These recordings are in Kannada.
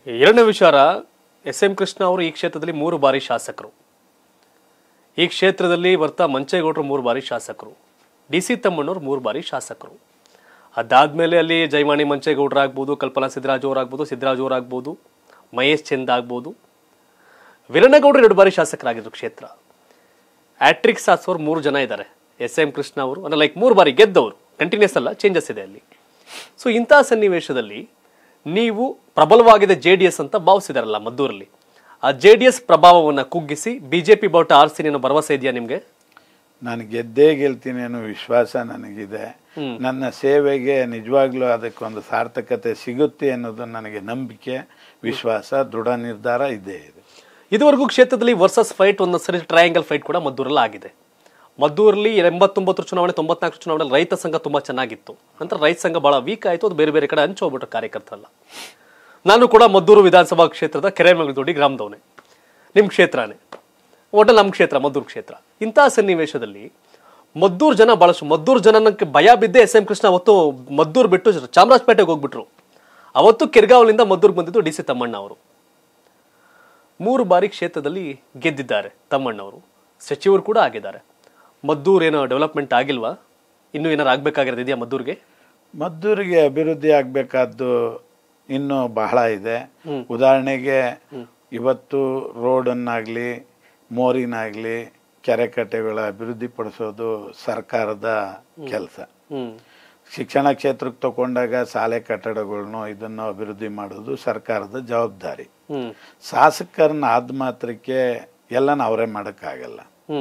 ಎರಡನೇ ವಿಚಾರ, ಎಸ್.ಎಂ. ಕೃಷ್ಣ ಅವರು ಈ ಕ್ಷೇತ್ರದಲ್ಲಿ 3 ಬಾರಿ ಶಾಸಕರು. ಈ ಕ್ಷೇತ್ರದಲ್ಲಿ ಬರ್ತಾ ಮಂಚೇಗೌಡರು 3 ಬಾರಿ ಶಾಸಕರು, ಡಿ.ಸಿ. ತಮ್ಮಣ್ಣವರು 3 ಬಾರಿ ಶಾಸಕರು. ಅದಾದ್ಮೇಲೆ ಅಲ್ಲಿ ಜಯಮಾಣಿ ಮಂಚೇಗೌಡರು ಆಗ್ಬೋದು, ಕಲ್ಪನಾ ಸಿದ್ದರಾಜು ಅವರಾಗ್ಬೋದು, ಸಿದ್ದರಾಜು ಅವರಾಗ್ಬೋದು, ಮಹೇಶ್ ಚಂದ್ ಆಗ್ಬೋದು, ವೀರಣ್ಣಗೌಡರು 2 ಬಾರಿ ಶಾಸಕರಾಗಿದ್ರು ಕ್ಷೇತ್ರ. ಆಟ್ರಿಕ್ ಸಾಧಿಸೋರು 3 ಜನ ಇದ್ದಾರೆ. ಎಸ್.ಎಂ. ಕೃಷ್ಣ ಅವರು ಅಂದ್ರೆ ಲೈಕ್ 3 ಬಾರಿ ಗೆದ್ದವರು, ಕಂಟಿನ್ಯೂಸ್ ಅಲ್ಲ, ಚೇಂಜಸ್ ಇದೆ ಅಲ್ಲಿ. ಸೊ ಇಂತಹ ಸನ್ನಿವೇಶದಲ್ಲಿ ನೀವು ಪ್ರಬಲವಾಗಿದೆ JDS ಅಂತ ಭಾವಿಸಿದಾರಲ್ಲ ಮದ್ದೂರಲ್ಲಿ, ಆ JDS ಪ್ರಭಾವವನ್ನು ಕುಗ್ಗಿಸಿ ಬಿಜೆಪಿ ಬಾವುಟ ಆರಿಸಿ ಅನ್ನೋ ಭರವಸೆ ಇದೆಯಾ ನಿಮಗೆ? ನಾನು ಗೆದ್ದೇ ಗೆಲ್ತೀನಿ ಅನ್ನೋ ವಿಶ್ವಾಸ ನನಗಿದೆ. ನನ್ನ ಸೇವೆಗೆ ನಿಜವಾಗ್ಲೂ ಅದಕ್ಕೊಂದು ಸಾರ್ಥಕತೆ ಸಿಗುತ್ತೆ ಅನ್ನೋದು ನನಗೆ ನಂಬಿಕೆ, ವಿಶ್ವಾಸ, ದೃಢ ನಿರ್ಧಾರ ಇದ್ದೇ ಇದೆ. ಇದುವರೆಗೂ ಕ್ಷೇತ್ರದಲ್ಲಿ ವರ್ಸಸ್ ಫೈಟ್, ಒಂದೊಂದು ಸರಿ ಟ್ರಯಾಂಗಲ್ ಫೈಟ್ ಕೂಡ ಮದ್ದೂರಲ್ಲಿ ಆಗಿದೆ. ಮದ್ದೂರಲ್ಲಿ 89 ಚುನಾವಣೆ, 94 ಚುನಾವಣೆ ರೈತ ಸಂಘ ತುಂಬಾ ಚೆನ್ನಾಗಿತ್ತು. ನಂತರ ರೈತ ಸಂಘ ಬಹಳ ವೀಕ್ ಆಯಿತು, ಅದು ಬೇರೆ ಬೇರೆ ಕಡೆ ಹಂಚಿ ಹೋಗ್ಬಿಟ್ರು ಕಾರ್ಯಕರ್ತರಲ್ಲ. ನಾನು ಕೂಡ ಮದ್ದೂರು ವಿಧಾನಸಭಾ ಕ್ಷೇತ್ರದ ಕೆರೆಮಗಲದೊಡ್ಡಿ ಗ್ರಾಮದವನೇ, ನಿಮ್ಮ ಕ್ಷೇತ್ರನೇ, ಒಟ್ಟು ನಮ್ಮ ಕ್ಷೇತ್ರ ಮದ್ದೂರು ಕ್ಷೇತ್ರ. ಇಂತಹ ಸನ್ನಿವೇಶದಲ್ಲಿ ಮದ್ದೂರು ಜನ ಬಹಳಷ್ಟು, ಮದ್ದೂರು ಜನಕ್ಕೆ ಭಯ ಬಿದ್ದೆ ಎಸ್.ಎಂ. ಕೃಷ್ಣ ಅವತ್ತು ಮದ್ದೂರು ಬಿಟ್ಟು ಚಾಮರಾಜಪೇಟೆಗೆ ಹೋಗ್ಬಿಟ್ರು. ಅವತ್ತು ಕೆರ್ಗಾವಲಿಂದ ಮದ್ದೂರಿಗೆ ಬಂದಿದ್ದು ಡಿ.ಸಿ. ತಮ್ಮಣ್ಣ ಅವರು. 3 ಬಾರಿ ಕ್ಷೇತ್ರದಲ್ಲಿ ಗೆದ್ದಿದ್ದಾರೆ ತಮ್ಮಣ್ಣವರು, ಸಚಿವರು ಕೂಡ ಆಗಿದ್ದಾರೆ. ಮದ್ದೂರು ಏನೋ ಡೆವಲಪ್ಮೆಂಟ್ ಆಗಿಲ್ವಾ? ಇನ್ನೂ ಏನಾರು ಆಗ್ಬೇಕಾಗಿರೋದು ಇದೆಯಾ ಮದ್ದೂರಿಗೆ? ಮದ್ದೂರಿಗೆ ಅಭಿವೃದ್ಧಿ ಆಗಬೇಕಾದ್ದು ಇನ್ನೂ ಬಹಳ ಇದೆ. ಉದಾಹರಣೆಗೆ ಇವತ್ತು ರೋಡನ್ನಾಗಲಿ, ಮೋರಿನಾಗಲಿ, ಕೆರೆ ಕಟ್ಟೆಗಳ ಅಭಿವೃದ್ಧಿ ಪಡಿಸೋದು ಸರ್ಕಾರದ ಕೆಲಸ. ಶಿಕ್ಷಣ ಕ್ಷೇತ್ರಕ್ಕೆ ತಗೊಂಡಾಗ ಶಾಲೆ ಕಟ್ಟಡಗಳನ್ನು ಇದನ್ನು ಅಭಿವೃದ್ಧಿ ಮಾಡೋದು ಸರ್ಕಾರದ ಜವಾಬ್ದಾರಿ. ಶಾಸಕರನ್ನ ಆದ ಮಾತ್ರಕ್ಕೆ ಎಲ್ಲನ ಅವರೇ ಮಾಡೋಕ್ಕಾಗಲ್ಲ.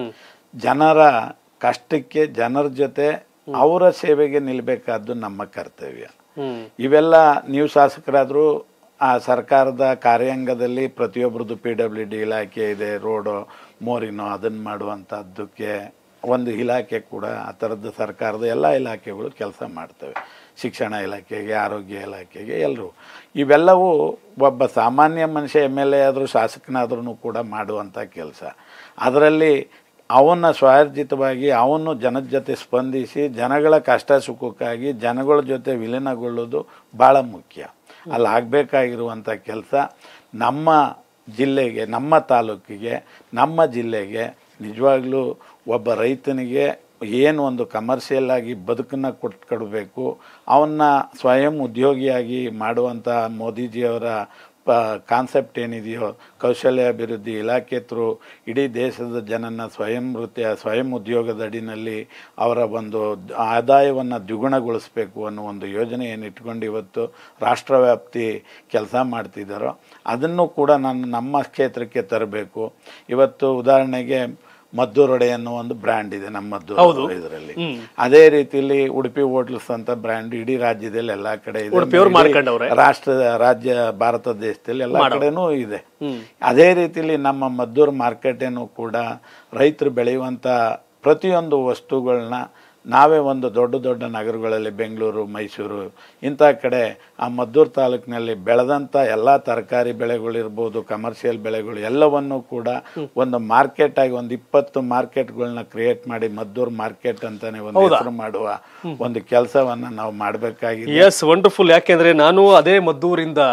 ಜನರ ಕಷ್ಟಕ್ಕೆ, ಜನರ ಜೊತೆ ಅವರ ಸೇವೆಗೆ ನಿಲ್ಬೇಕಾದ್ದು ನಮ್ಮ ಕರ್ತವ್ಯ. ಇವೆಲ್ಲ ನೀವು ಶಾಸಕರಾದರೂ ಆ ಸರ್ಕಾರದ ಕಾರ್ಯಾಂಗದಲ್ಲಿ ಪ್ರತಿಯೊಬ್ಬರದ್ದು PWD ಇಲಾಖೆ ಇದೆ, ರೋಡು ಮೋರಿನೋ ಅದನ್ನು ಮಾಡುವಂಥದ್ದಕ್ಕೆ ಒಂದು ಇಲಾಖೆ ಕೂಡ ಆ ಥರದ್ದು ಸರ್ಕಾರದ ಎಲ್ಲ ಇಲಾಖೆಗಳು ಕೆಲಸ ಮಾಡ್ತವೆ. ಶಿಕ್ಷಣ ಇಲಾಖೆಗೆ, ಆರೋಗ್ಯ ಇಲಾಖೆಗೆ, ಎಲ್ಲರೂ. ಇವೆಲ್ಲವೂ ಒಬ್ಬ ಸಾಮಾನ್ಯ ಮನುಷ್ಯ MLA ಆದರೂ ಶಾಸಕನಾದ್ರೂ ಕೂಡ ಮಾಡುವಂಥ ಕೆಲಸ. ಅದರಲ್ಲಿ ಅವನ್ನ ಸ್ವರ್ಜಿತವಾಗಿ ಅವನು ಜನದ ಜೊತೆ ಸ್ಪಂದಿಸಿ ಜನಗಳ ಕಷ್ಟ ಸುಖಕ್ಕಾಗಿ ಜನಗಳ ಜೊತೆ ವಿಲೀನಗೊಳ್ಳೋದು ಭಾಳ ಮುಖ್ಯ. ಅಲ್ಲಿ ಆಗಬೇಕಾಗಿರುವಂಥ ಕೆಲಸ ನಮ್ಮ ಜಿಲ್ಲೆಗೆ, ನಮ್ಮ ತಾಲೂಕಿಗೆ, ನಮ್ಮ ಜಿಲ್ಲೆಗೆ ನಿಜವಾಗ್ಲೂ ಒಬ್ಬ ರೈತನಿಗೆ ಏನು ಒಂದು ಕಮರ್ಷಿಯಲ್ ಆಗಿ ಬದುಕನ್ನು ಕೊಡಬೇಕು, ಅವನ್ನ ಸ್ವಯಂ ಉದ್ಯೋಗಿಯಾಗಿ ಮಾಡುವಂಥ ಮೋದಿಜಿಯವರ ಕಾನ್ಸೆಪ್ಟ್ ಏನಿದೆಯೋ, ಕೌಶಲ್ಯಾಭಿವೃದ್ಧಿ ಇಲಾಖೆ ಥ್ರೂ ಇಡೀ ದೇಶದ ಜನನ ಸ್ವಯಂ ಉದ್ಯೋಗದ ಅಡಿನಲ್ಲಿ ಅವರ ಒಂದು ಆದಾಯವನ್ನು ದ್ವಿಗುಣಗೊಳಿಸಬೇಕು ಅನ್ನೋ ಒಂದು ಯೋಜನೆ ಏನು ಇಟ್ಕೊಂಡು ಇವತ್ತು ರಾಷ್ಟ್ರವ್ಯಾಪ್ತಿ ಕೆಲಸ ಮಾಡ್ತಿದ್ದಾರೋ ಅದನ್ನು ಕೂಡ ನಮ್ಮ ಕ್ಷೇತ್ರಕ್ಕೆ ತರಬೇಕು. ಇವತ್ತು ಉದಾಹರಣೆಗೆ ಮದ್ದೂರೊಡೆ ಅನ್ನೋ ಒಂದು ಬ್ರ್ಯಾಂಡ್ ಇದೆ ನಮ್ಮ ಮದ್ದೂರು ಇದರಲ್ಲಿ. ಅದೇ ರೀತಿಯಲ್ಲಿ ಉಡುಪಿ ಹೋಟ್ಲ್ಸ್ ಅಂತ ಬ್ರ್ಯಾಂಡ್ ಇಡೀ ರಾಜ್ಯದಲ್ಲಿ ಎಲ್ಲಾ ಕಡೆ ಇದೆ, ರಾಜ್ಯ ಭಾರತ ದೇಶದಲ್ಲಿ ಎಲ್ಲ ಕಡೆನೂ ಇದೆ. ಅದೇ ರೀತಿಯಲ್ಲಿ ನಮ್ಮ ಮದ್ದೂರು ಮಾರ್ಕೆಟೇನು ಕೂಡ ರೈತರು ಬೆಳೆಯುವಂತ ಪ್ರತಿಯೊಂದು ವಸ್ತುಗಳನ್ನ ನಾವೇ ಒಂದು ದೊಡ್ಡ ದೊಡ್ಡ ನಗರಗಳಲ್ಲಿ, ಬೆಂಗಳೂರು, ಮೈಸೂರು ಇಂಥ ಕಡೆ ಆ ಮದ್ದೂರು ತಾಲೂಕಿನಲ್ಲಿ ಬೆಳೆದಂಥ ಎಲ್ಲ ತರಕಾರಿ ಬೆಳೆಗಳಿರ್ಬೋದು, ಕಮರ್ಷಿಯಲ್ ಬೆಳೆಗಳು ಎಲ್ಲವನ್ನೂ ಕೂಡ ಒಂದು ಮಾರ್ಕೆಟ್ ಆಗಿ ಒಂದು 20 ಮಾರ್ಕೆಟ್ಗಳನ್ನ ಕ್ರಿಯೇಟ್ ಮಾಡಿ ಮದ್ದೂರು ಮಾರ್ಕೆಟ್ ಅಂತಾನೆ ಒಂದು ಹೆಸರು ಮಾಡುವ ಒಂದು ಕೆಲಸವನ್ನ ನಾವು ಮಾಡಬೇಕಾಗಿದೆ. Yes, wonderful. ಯಾಕೆಂದ್ರೆ ನಾನು ಅದೇ ಮದ್ದೂರಿಂದ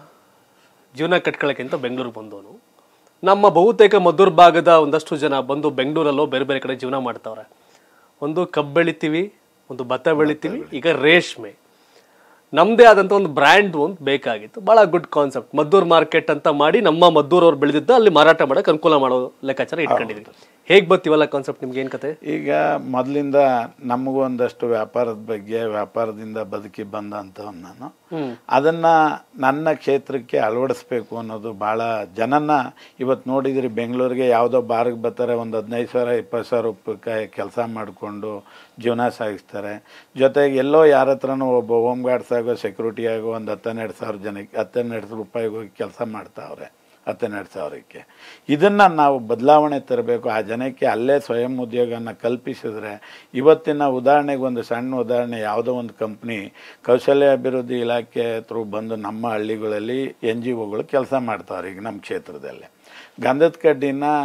ಜೀವನ ಕಟ್ಕೊಳ್ಳೋಕ್ಕಿಂತ ಬೆಂಗಳೂರಿಗೆ ಬಂದವನು. ನಮ್ಮ ಬಹುತೇಕ ಮದ್ದೂರು ಭಾಗದ ಒಂದಷ್ಟು ಜನ ಬಂದು ಬೆಂಗಳೂರಲ್ಲೋ ಬೇರೆ ಬೇರೆ ಕಡೆ ಜೀವನ ಮಾಡ್ತಾವ್ರೆ. ಒಂದು ಕಬ್ಬು ಬೆಳಿತೀವಿ, ಒಂದು ಭತ್ತ ಬೆಳಿತೀವಿ, ಈಗ ರೇಷ್ಮೆ. ನಮ್ಮದೇ ಆದಂಥ ಒಂದು ಬ್ರ್ಯಾಂಡ್ ಒಂದು ಬೇಕಾಗಿತ್ತು. ಭಾಳ ಗುಡ್ ಕಾನ್ಸೆಪ್ಟ್. ಮದ್ದೂರು ಮಾರ್ಕೆಟ್ ಅಂತ ಮಾಡಿ ನಮ್ಮ ಮದ್ದೂರವ್ರು ಬೆಳೆದಿದ್ದ ಅಲ್ಲಿ ಮಾರಾಟ ಮಾಡೋಕೆ ಅನುಕೂಲ ಮಾಡೋ ಲೆಕ್ಕಾಚಾರ ಇಟ್ಕೊಂಡಿದ್ವಿ. ಹೇಗೆ ಬರ್ತೀವಲ್ಲ ಕಾನ್ಸೆಪ್ಟ್, ನಿಮ್ಗೆ ಏನು ಕತೆ? ಈಗ ಮೊದಲಿಂದ ನಮಗೂ ಒಂದಷ್ಟು ವ್ಯಾಪಾರದ ಬಗ್ಗೆ, ವ್ಯಾಪಾರದಿಂದ ಬದುಕಿ ಬಂದಂಥವ್ ನಾನು. ಅದನ್ನ ನನ್ನ ಕ್ಷೇತ್ರಕ್ಕೆ ಅಳವಡಿಸ್ಬೇಕು ಅನ್ನೋದು ಭಾಳ ಜನನ ಇವತ್ತು ನೋಡಿದ್ರಿ. ಬೆಂಗಳೂರಿಗೆ ಯಾವುದೋ ಬಾರಿಗೆ ಬರ್ತಾರೆ, ಒಂದು 15,000 20,000 ರೂಪಾಯಿ ಕೆಲಸ ಮಾಡಿಕೊಂಡು ಜೀವನ ಸಾಗಿಸ್ತಾರೆ. ಜೊತೆಗೆ ಎಲ್ಲೋ ಯಾರ ಹತ್ರನೂ ಒಬ್ಬ ಹೋಮ್ ಗಾರ್ಡ್ಸ್ ಆಗೋ, ಸೆಕ್ಯೂರಿಟಿ ಆಗೋ ಒಂದು 10-12,000 ಜನಕ್ಕೆ 10-12 ರೂಪಾಯಿಗೆ ಹೋಗಿ ಕೆಲಸ ಮಾಡ್ತಾವ್ರೆ, 10-12,000ಕ್ಕೆ. ಇದನ್ನು ನಾವು ಬದಲಾವಣೆ ತರಬೇಕು. ಆ ಜನಕ್ಕೆ ಅಲ್ಲೇ ಸ್ವಯಂ ಉದ್ಯೋಗನ ಕಲ್ಪಿಸಿದ್ರೆ, ಇವತ್ತಿನ ಉದಾಹರಣೆಗೆ ಒಂದು ಸಣ್ಣ ಉದಾಹರಣೆ, ಯಾವುದೋ ಒಂದು ಕಂಪ್ನಿ ಕೌಶಲ್ಯಾಭಿವೃದ್ಧಿ ಇಲಾಖೆ ಥ್ರೂ ಬಂದು ನಮ್ಮ ಹಳ್ಳಿಗಳಲ್ಲಿ NGOಗಳು ಕೆಲಸ ಮಾಡ್ತಾವ್ರೆ. ಈಗ ನಮ್ಮ ಕ್ಷೇತ್ರದಲ್ಲಿ ಗಂಧದ ಕಡ್ಡಿನ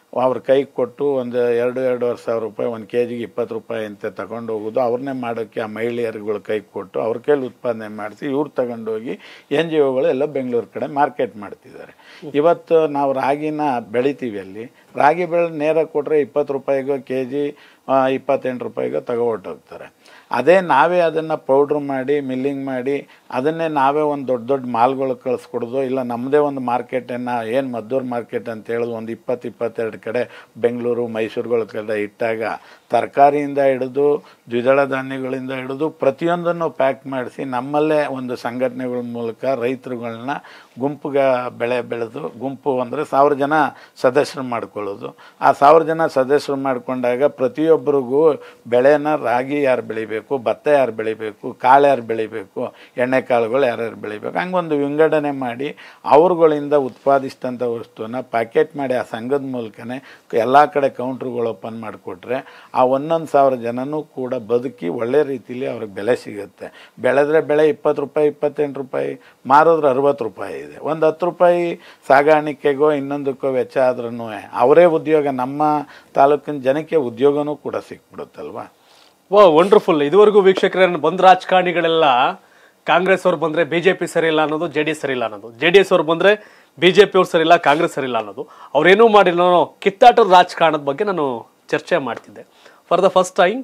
ಅವ್ರ ಕೈಗೆ ಕೊಟ್ಟು ಒಂದು 2-2.5 ಸಾವಿರ ರೂಪಾಯಿ, 1 kgಗೆ 20 ರೂಪಾಯಿ ಅಂತ ತಗೊಂಡು ಹೋಗೋದು, ಅವ್ರನ್ನೇ ಮಾಡೋಕ್ಕೆ ಆ ಮಹಿಳೆಯರುಗಳ ಕೈಗೆ ಕೊಟ್ಟು ಅವ್ರ ಕೈಲಿ ಉತ್ಪಾದನೆ ಮಾಡಿಸಿ ಇವ್ರು ತಗೊಂಡೋಗಿ NGOಗಳು ಎಲ್ಲ ಬೆಂಗಳೂರು ಕಡೆ ಮಾರ್ಕೆಟ್ ಮಾಡ್ತಿದ್ದಾರೆ. ಇವತ್ತು ನಾವು ರಾಗಿನ ಬೆಳಿತೀವಿ, ಅಲ್ಲಿ ರಾಗಿ ಬೆಳೆ ನೇರ ಕೊಟ್ಟರೆ 20 ರೂಪಾಯಿಗೋ kg, 28 ರೂಪಾಯಿಗೋ ತಗೊಟ್ಟೋಗ್ತಾರೆ. ಅದೇ ನಾವೇ ಅದನ್ನು ಪೌಡ್ರ್ ಮಾಡಿ ಮಿಲ್ಲಿಂಗ್ ಮಾಡಿ ಅದನ್ನೇ ನಾವೇ ಒಂದು ದೊಡ್ಡ ದೊಡ್ಡ ಮಾಲ್ಗಳು ಕಳಿಸ್ಕೊಡೋದು, ಇಲ್ಲ ನಮ್ಮದೇ ಒಂದು ಮಾರ್ಕೆಟನ್ನು ಏನು ಮದ್ದೂರು ಮಾರ್ಕೆಟ್ ಅಂತ ಹೇಳೋದು ಒಂದು 20-22 ಕಡೆ ಬೆಂಗಳೂರು ಮೈಸೂರುಗಳ ಕಡೆ ಇಟ್ಟಾಗ ತರಕಾರಿಯಿಂದ ಹಿಡಿದು ದ್ವಿದಳ ಧಾನ್ಯಗಳಿಂದ ಹಿಡಿದು ಪ್ರತಿಯೊಂದನ್ನು ಪ್ಯಾಕ್ ಮಾಡಿಸಿ ನಮ್ಮಲ್ಲೇ ಒಂದು ಸಂಘಟನೆಗಳ ಮೂಲಕ ರೈತರುಗಳನ್ನ ಗುಂಪುಗ ಬೆಳೆದು, ಗುಂಪು ಅಂದರೆ 1000 ಜನ ಸದಸ್ಯರು ಮಾಡ್ಕೊಳ್ಳೋದು. ಆ 1000 ಜನ ಸದಸ್ಯರು ಮಾಡಿಕೊಂಡಾಗ ಪ್ರತಿಯೊಬ್ಬರಿಗೂ ಬೆಳೆನ ರಾಗಿ ಯಾರು ಬೆಳಿಬೇಕು, ಭತ್ತ ಯಾರು ಬೆಳಿಬೇಕು, ಕಾಳು ಯಾರು ಬೆಳಿಬೇಕು, ಎಣ್ಣೆಕಾಳುಗಳು ಯಾರ್ಯಾರು ಬೆಳಿಬೇಕು, ಹಂಗೊಂದು ವಿಂಗಡಣೆ ಮಾಡಿ ಅವ್ರುಗಳಿಂದ ಉತ್ಪಾದಿಸಿದಂಥ ವಸ್ತುನ ಪ್ಯಾಕೆಟ್ ಮಾಡಿ ಆ ಸಂಘದ ಮೂಲಕನೇ ಎಲ್ಲ ಕಡೆ ಕೌಂಟ್ರುಗಳು ಓಪನ್ ಮಾಡಿಕೊಟ್ರೆ ಆ 11,000 ಜನನೂ ಕೂಡ ಬದುಕಿ ಒಳ್ಳೆ ರೀತಿಯಲ್ಲಿ ಅವ್ರಿಗೆ ಬೆಲೆ ಸಿಗುತ್ತೆ. ಬೆಳೆದ್ರೆ ಬೆಳೆ 20 ರೂಪಾಯಿ 28 ರೂಪಾಯಿ, ಮಾರಿದ್ರೆ 60 ರೂಪಾಯಿ ಇದೆ. ಒಂದು 10 ರೂಪಾಯಿ ಸಾಗಾಣಿಕೆಗೋ ಇನ್ನೊಂದಕ್ಕೋ ವೆಚ್ಚ ಆದ್ರೂ ಅವರೇ ಉದ್ಯೋಗ, ನಮ್ಮ ತಾಲೂಕಿನ ಜನಕ್ಕೆ ಉದ್ಯೋಗನೂ ಕೂಡ ಸಿಕ್ಬಿಡುತ್ತಲ್ವ. ವಾ ವಂಡರ್ಫುಲ್. ಇದುವರೆಗೂ ವೀಕ್ಷಕರನ್ನು ಬಂದ ರಾಜಕಾರಣಿಗಳೆಲ್ಲ ಕಾಂಗ್ರೆಸ್ ಅವ್ರು ಬಂದರೆ BJP ಸರಿ ಇಲ್ಲ ಅನ್ನೋದು, JDS ಸರಿ ಇಲ್ಲ ಅನ್ನೋದು, JDS ಅವ್ರು ಬಂದರೆ BJP ಅವ್ರು ಸರಿ ಇಲ್ಲ, ಕಾಂಗ್ರೆಸ್ ಸರಿ ಇಲ್ಲ ಅನ್ನೋದು, ಅವ್ರೇನೂ ಮಾಡಿಲ್ಲ ಅನ್ನೋ ಕಿತ್ತಾಟದ ರಾಜಕಾರಣದ ಬಗ್ಗೆ ನಾನು ಚರ್ಚೆ ಮಾಡ್ತಿದ್ದೆ. ಫಾರ್ ದ ಫಸ್ಟ್ ಟೈಮ್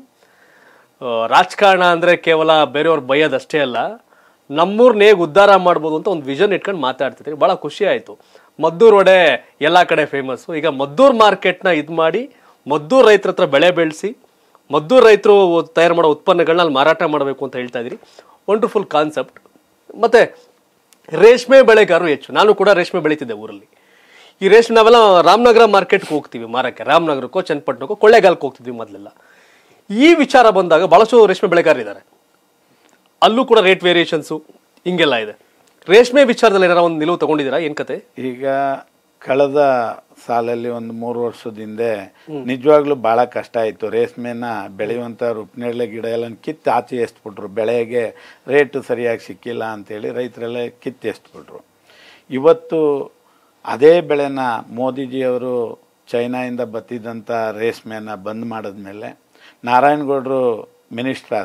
ರಾಜಕಾರಣ ಅಂದರೆ ಕೇವಲ ಬೇರೆಯವ್ರು ಬೈಯೋದಷ್ಟೇ ಅಲ್ಲ, ನಮ್ಮೂರ್ನ ಹೇಗೆ ಉದ್ಧಾರ ಮಾಡ್ಬೋದು ಅಂತ ಒಂದು ವಿಷನ್ ಇಟ್ಕೊಂಡು ಮಾತಾಡ್ತಿದ್ರಿ. ಭಾಳ ಖುಷಿ ಆಯಿತು. ಮದ್ದೂರು ವಡೆ ಎಲ್ಲ ಕಡೆ ಫೇಮಸ್ಸು. ಈಗ ಮದ್ದೂರು ಮಾರ್ಕೆಟ್ನ ಇದು ಮಾಡಿ ಮದ್ದೂರು ರೈತರ ಹತ್ರ ಬೆಳೆ ಬೆಳೆಸಿ ಮದ್ದೂರು ರೈತರು ತಯಾರು ಮಾಡೋ ಉತ್ಪನ್ನಗಳನ್ನ ಅಲ್ಲಿ ಮಾರಾಟ ಮಾಡಬೇಕು ಅಂತ ಹೇಳ್ತಾ ಇದ್ದೀರಿ. Wonderful concept. ಮತ್ತು ರೇಷ್ಮೆ ಬೆಳೆಗಾರರು ಹೆಚ್ಚು. ನಾನು ಕೂಡ ರೇಷ್ಮೆ ಬೆಳೀತಿದ್ದೆ ಊರಲ್ಲಿ. ಈ ರೇಷ್ಮೆ ನಾವೆಲ್ಲ ರಾಮನಗರ ಮಾರ್ಕೆಟ್ಗೆ ಹೋಗ್ತೀವಿ ಮಾರಕ್ಕೆ, ರಾಮನಗರಕ್ಕೋ ಚನ್ನಪಟ್ಟಣಕ್ಕೋ ಕೊಳ್ಳೇಗಾಲಕ್ಕೆ ಹೋಗ್ತಿದ್ವಿ ಮೊದಲೆಲ್ಲ. ಈ ವಿಚಾರ ಬಂದಾಗ ಭಾಳಷ್ಟು ರೇಷ್ಮೆ ಬೆಳೆಗಾರರಿದ್ದಾರೆ, ಅಲ್ಲೂ ಕೂಡ ರೇಟ್ ವೇರಿಯೇಷನ್ಸು ಹಿಂಗೆಲ್ಲ ಇದೆ. ರೇಷ್ಮೆ ವಿಚಾರದಲ್ಲಿ ಏನಾರ ಒಂದು ನಿಲುವು ತಗೊಂಡಿದ್ದೀರಾ? ಏನು ಕತೆ? ಈಗ ಕಳೆದ ಸಾಲಲ್ಲಿ ಒಂದು 3 ವರ್ಷದ ಹಿಂದೆ ನಿಜವಾಗ್ಲೂ ಭಾಳ ಕಷ್ಟ ಆಯಿತು. ರೇಷ್ಮೆನ ಬೆಳೆಯುವಂಥ ರುಪ್ನೇರಳೆ ಗಿಡ ಎಲ್ಲ ಕಿತ್ತು ಆಚೆ ಎಸ್ಬಿಟ್ರು. ಬೆಳೆಗೆ ರೇಟು ಸರಿಯಾಗಿ ಸಿಕ್ಕಿಲ್ಲ ಅಂಥೇಳಿ ರೈತರೆಲ್ಲ ಕಿತ್ತು ಎಸ್ಬಿಟ್ರು. ಇವತ್ತು ಅದೇ ಬೆಳೆನ ಮೋದಿಜಿಯವರು ಚೈನಾಯಿಂದ ಬತ್ತಿದ್ದಂಥ ರೇಷ್ಮೆನ ಬಂದ್ ಮಾಡಿದ್ಮೇಲೆ, ನಾರಾಯಣಗೌಡರು ಮಿನಿಸ್ಟ್ರ್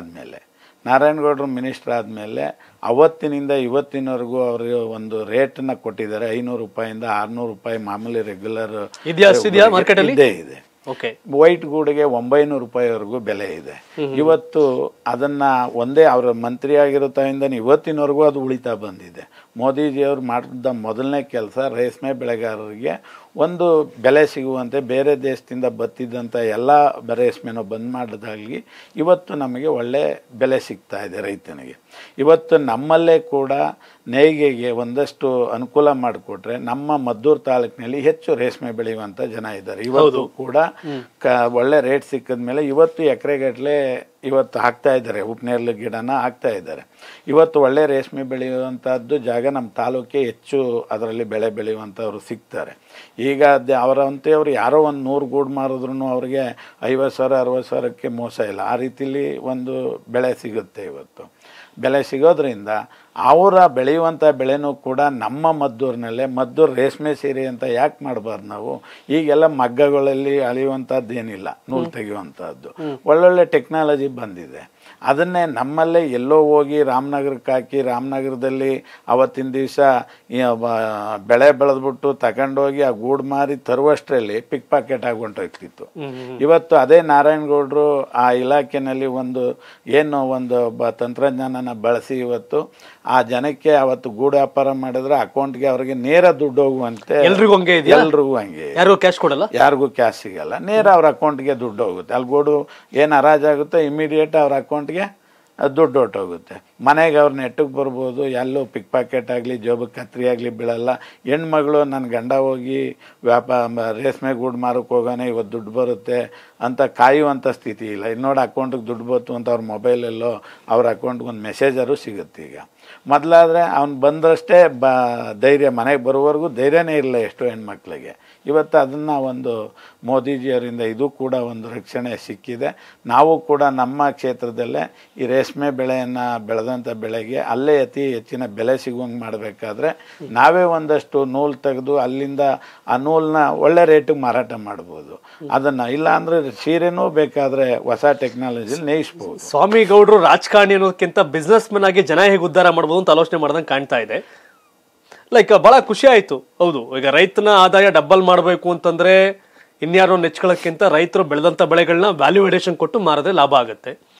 ಆದಮೇಲೆ ಅವತ್ತಿನಿಂದ ಇವತ್ತಿನವರೆಗೂ ಅವರು ಒಂದು ರೇಟನ್ನು ಕೊಟ್ಟಿದ್ದಾರೆ. 500 ರೂಪಾಯಿಂದ 600 ರೂಪಾಯಿ ಮಾಮೂಲಿ ರೆಗ್ಯುಲರ್ ಇದ್ದೇ ಇದೆ. ವೈಟ್ ಗೂಡಿಗೆ 900 ರೂಪಾಯಿವರೆಗೂ ಬೆಲೆ ಇದೆ. ಇವತ್ತು ಅದನ್ನ ಒಂದೇ ಅವರ ಮಂತ್ರಿ ಆಗಿರೋ ತಾಯಿಂದ ಇವತ್ತಿನವರೆಗೂ ಅದು ಉಳಿತಾ ಬಂದಿದೆ. ಮೋದಿಜಿಯವರು ಮಾಡಿದ ಮೊದಲನೇ ಕೆಲಸ ರೇಷ್ಮೆ ಬೆಳೆಗಾರರಿಗೆ ಒಂದು ಬೆಲೆ ಸಿಗುವಂತೆ ಬೇರೆ ದೇಶದಿಂದ ಬತ್ತಿದ್ದಂಥ ಎಲ್ಲ ರೇಷ್ಮೆನೂ ಬಂದ್ ಮಾಡಿದಾಗಲಿ ಇವತ್ತು ನಮಗೆ ಒಳ್ಳೆ ಬೆಲೆ ಸಿಗ್ತಾ ಇದೆ ರೈತನಿಗೆ. ಇವತ್ತು ನಮ್ಮಲ್ಲೇ ಕೂಡ ನೇಯ್ಗೆಗೆ ಒಂದಷ್ಟು ಅನುಕೂಲ ಮಾಡಿಕೊಟ್ರೆ ನಮ್ಮ ಮದ್ದೂರು ತಾಲೂಕಿನಲ್ಲಿ ಹೆಚ್ಚು ರೇಷ್ಮೆ ಬೆಳೆಯುವಂಥ ಜನ ಇದ್ದಾರೆ. ಇವತ್ತು ಕೂಡ ಒಳ್ಳೆ ರೇಟ್ ಸಿಕ್ಕಿದ ಮೇಲೆ ಇವತ್ತು ಎಕರೆಗಟ್ಟಲೆ ಇವತ್ತು ಹಾಕ್ತಾ ಇದ್ದಾರೆ, ಉಪ್ನೇರ್ಲೆ ಗಿಡನ ಹಾಕ್ತಾ ಇದ್ದಾರೆ. ಇವತ್ತು ಒಳ್ಳೆ ರೇಷ್ಮೆ ಬೆಳೆಯುವಂಥದ್ದು ಜಾಗ ನಮ್ಮ ತಾಲೂಕೆ ಹೆಚ್ಚು ಅದರಲ್ಲಿ ಬೆಳೆ ಬೆಳೆಯುವಂಥವ್ರು ಸಿಗ್ತಾರೆ. ಈಗ ಅವರಂತೆಯವರು ಯಾರೋ ಒಂದು 100 ಗೂಡು ಮಾರಿದ್ರು ಅವ್ರಿಗೆ 50,000-60,000ಕ್ಕೆ ಮೋಸ ಇಲ್ಲ. ಆ ರೀತಿಲಿ ಒಂದು ಬೆಳೆ ಸಿಗುತ್ತೆ. ಇವತ್ತು ಬೆಲೆ ಸಿಗೋದ್ರಿಂದ ಅವರ ಬೆಳೆಯುವಂಥ ಬೆಳೆನೂ ಕೂಡ ನಮ್ಮ ಮದ್ದೂರಿನಲ್ಲೇ ಮದ್ದೂರು ರೇಷ್ಮೆ ಸೀರೆ ಅಂತ ಯಾಕೆ ಮಾಡಬಾರ್ದು ನಾವು? ಈಗೆಲ್ಲ ಮಗ್ಗಗಳಲ್ಲಿ ಅಳೆಯುವಂಥದ್ದು ಏನಿಲ್ಲ, ನೂಲು ತೆಗೆಯುವಂಥದ್ದು ಒಳ್ಳೊಳ್ಳೆ ಟೆಕ್ನಾಲಜಿ ಬಂದಿದೆ. ಅದನ್ನೇ ನಮ್ಮಲ್ಲೇ ಎಲ್ಲೋ ಹೋಗಿ ರಾಮನಗರಕ್ಕೆ ಹಾಕಿ ರಾಮನಗರದಲ್ಲಿ ಅವತ್ತಿನ ದಿವಸ ಬೆಳೆ ಬೆಳೆದ್ಬಿಟ್ಟು ತಗೊಂಡೋಗಿ ಆ ಗೂಡು ಮಾರಿ ತರುವಷ್ಟರಲ್ಲಿ ಪಿಕ್ ಪಾಕೆಟ್ ಆಗಿ ಹೊಂಟೋಗ್ತಿತ್ತು. ಇವತ್ತು ಅದೇ ನಾರಾಯಣಗೌಡರು ಆ ಇಲಾಖೆಯಲ್ಲಿ ಒಂದು ತಂತ್ರಜ್ಞಾನನ ಬಳಸಿ ಇವತ್ತು ಆ ಜನಕ್ಕೆ ಅವತ್ತು ಗೂಡು ವ್ಯಾಪಾರ ಮಾಡಿದ್ರೆ ಅಕೌಂಟ್ಗೆ ಅವ್ರಿಗೆ ನೇರ ದುಡ್ಡು ಹೋಗುವಂತೆ. ಎಲ್ರಿಗೂ ಹಂಗೆ, ಯಾರಿಗೂ ಕ್ಯಾಶ್ ಸಿಗಲ್ಲ, ನೇರ ಅವ್ರ ಅಕೌಂಟ್ಗೆ ದುಡ್ಡು ಹೋಗುತ್ತೆ. ಅಲ್ಲಿ ಗೂಡು ಏನು ಹರಾಜಾಗುತ್ತೋ ಇಮಿಡಿಯೇಟ್ ಅವ್ರ ಅಕೌಂಟ್ಗೆ ದುಡ್ಡು ಹೊಟ್ಟೋಗುತ್ತೆ. ಮನೆಗೆ ಅವ್ರ ನೆಟ್ಟಿಗೆ ಬರ್ಬೋದು, ಎಲ್ಲೂ ಪಿಕ್ ಪಾಕೆಟ್ ಆಗಲಿ ಜೋಬಕ್ಕೆ ಕತ್ರಿ ಆಗಲಿ ಬೀಳಲ್ಲ. ಹೆಣ್ಮಗಳು ನನ್ನ ಗಂಡ ಹೋಗಿ ರೇಷ್ಮೆ ಗೂಡು ಮಾರಕ್ಕೆ ಹೋಗೋಣ ಇವತ್ತು ದುಡ್ಡು ಬರುತ್ತೆ ಅಂತ ಕಾಯುವಂಥ ಸ್ಥಿತಿ ಇಲ್ಲ. ಇಲ್ಲಿ ನೋಡಿ ಅಕೌಂಟಿಗೆ ದುಡ್ಡು ಬಂತು ಅಂತ ಅವ್ರ ಮೊಬೈಲಲ್ಲೋ ಅವ್ರ ಅಕೌಂಟ್ಗೆ ಒಂದು ಮೆಸೇಜರು ಸಿಗುತ್ತೆ. ಈಗ ಮೊದಲಾದರೆ ಅವ್ನು ಬಂದಷ್ಟೇ ಧೈರ್ಯ, ಮನೆಗೆ ಬರೋವರೆಗೂ ಧೈರ್ಯನೇ ಇಲ್ಲ ಎಷ್ಟೋ ಹೆಣ್ಮಕ್ಳಿಗೆ. ಇವತ್ತು ಅದನ್ನು ಒಂದು ಮೋದಿಜಿಯವರಿಂದ ಇದು ಕೂಡ ಒಂದು ರಕ್ಷಣೆ ಸಿಕ್ಕಿದೆ. ನಾವು ಕೂಡ ನಮ್ಮ ಕ್ಷೇತ್ರದಲ್ಲೇ ಈ ರೇಷ್ಮೆ ಬೆಳೆಯನ್ನು ಬೆಳೆದ ಬೆಳೆದಂಥ ಬೆಳೆಗೆ ಅಲ್ಲೇ ಅತಿ ಹೆಚ್ಚಿನ ಬೆಲೆ ಸಿಗುವಂಗೆ ಮಾಡಬೇಕಾದ್ರೆ ನಾವೇ ಒಂದಷ್ಟು ನೂಲು ತೆಗೆದು ಅಲ್ಲಿಂದ ಆ ನೂಲನ್ನ ಒಳ್ಳೆ ರೇಟಿಗೆ ಮಾರಾಟ ಮಾಡ್ಬೋದು. ಅದನ್ನು ಇಲ್ಲ ಅಂದರೆ ಸೀರೆನೂ ಬೇಕಾದರೆ ಹೊಸ ಟೆಕ್ನಾಲಜಿಲಿ ನೇಯಿಸ್ಬೋದು. ಸ್ವಾಮಿ ಗೌಡ್ರು ರಾಜಕಾರಣಿ ಅನ್ನೋದಕ್ಕಿಂತ ಬಿಸ್ನೆಸ್ ಮನ್ ಆಗಿ ಜನ ಹೇಗೆ ಉದ್ಧಾರ ಮಾಡ್ಬೋದು ಅಂತ ಆಲೋಚನೆ ಮಾಡ್ದಂಗೆ ಕಾಣ್ತಾ ಇದೆ. ಲೈಕ್ ಭಾಳ ಖುಷಿ ಆಯಿತು. ಹೌದು, ಈಗ ರೈತನ ಆದಾಯ ಡಬ್ಬಲ್ ಮಾಡಬೇಕು ಅಂತಂದರೆ ಇನ್ಯಾರೋ ನೆಚ್ಕೊಳ್ಳೋಕ್ಕಿಂತ ರೈತರು ಬೆಳೆದಂಥ ಬೆಳೆಗಳನ್ನ ವ್ಯಾಲ್ಯೂ ಎಡಿಷನ್ ಕೊಟ್ಟು ಮಾರಿದ್ರೆ ಲಾಭ ಆಗುತ್ತೆ.